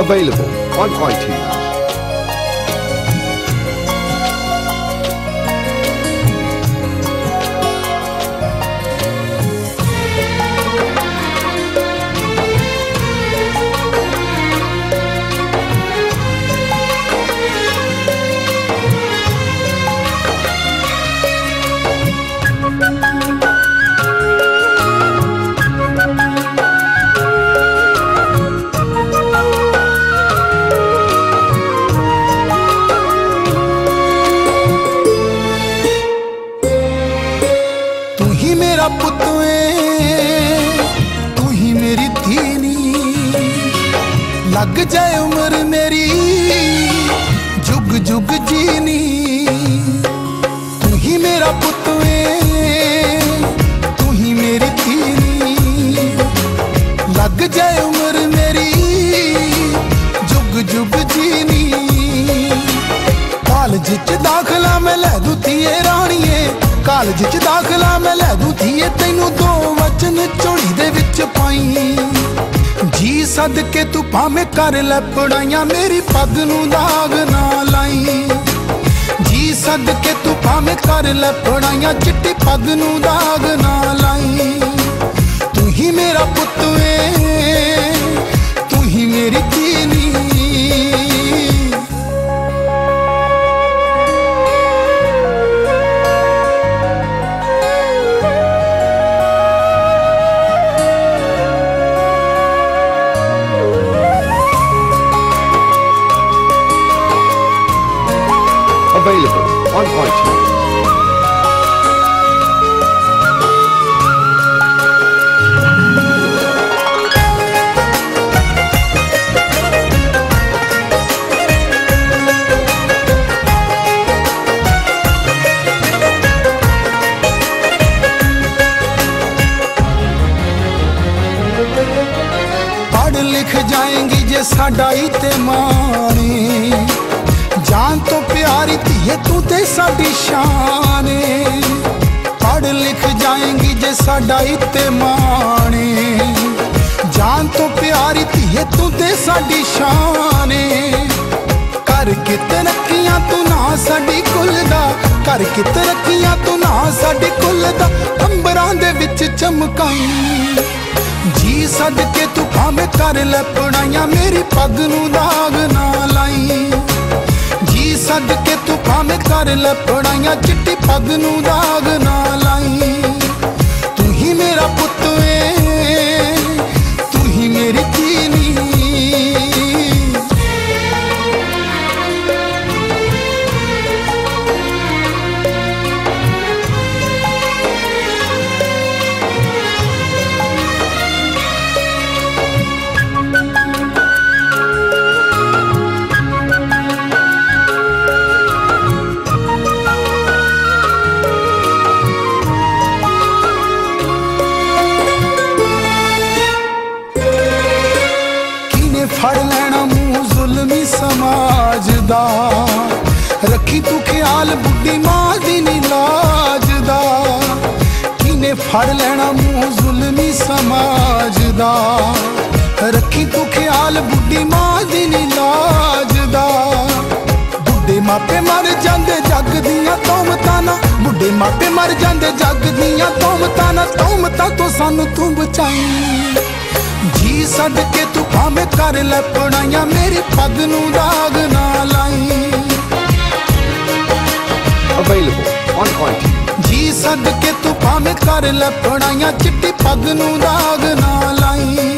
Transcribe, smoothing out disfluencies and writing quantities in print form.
Available on iTunes. पुत तू ही मेरी धीनी, लग जाए उम्र मेरी जुग जुग जीनी। तू ही मेरा पुत तू ही मेरी धीनी, लग जाए उम्र मेरी जुग जुग जीनी। कॉलेज च दाखला मैं लै दूं धीए राणीए, कॉलेज च दाखला मैं लै दूं धीए तैनू दो वचन झोली दे विच पाई। जी सदके तू भावें कर लै पढ़ाइयां मेरी पग नू दाग ना लाई। जी सदके तू भावें कर लै पढ़ाइयां चिट्टी पग नू दाग ना लाई। तू ही मेरा पुत तू ही मेरी धीनी। Available on iTunes. पढ़ लिख जाएंगी जे साडा ईमान, जान तो प्यारी धीए तू ते साडी शान। पढ़ लिख जाएंगी जे साडा ईमान, जान तो प्यारी धीए तू ते साडी शान। करके तरक्कियां तू ना साडी कुल दा, करके तरक्कियां तू ना साडी कुल दा अंबरां दे विच चमकाई। जी सदके तू भावें कर लै पढ़ाइयां मेरी पग नू दाग ना लाई। जी सदके तू भावें कर लै पढ़ाइयां चिट्टी पग नू दाग ना लाई। तू ही मेरा पुत तू ही मेरी धीनी। फड़ लेना मुंह जुल्मी समाज दा, रखी तू ख्याल बुढ़ी मां दी नी लाज दा। किने फड़ लेना मुंह जुल्मी समाज दा, रखी तू ख्याल बुढ़ी मां दी नी लाज दा। बुढ़े मापे मर जांदे जग दियां तोहमतां ना, बुढ़े मापे मर जांदे जग दियां तोहमतां ना, तोहमतां तो सानू तू बचाई। जी सदके तू भावें कर लै पढ़ाइयां मेरी पग नू दाग ना लाई। Available on iTunes. जी सदके तू भावें कर लै पढ़ाइयां चिट्टी पग नू दाग ना लाई।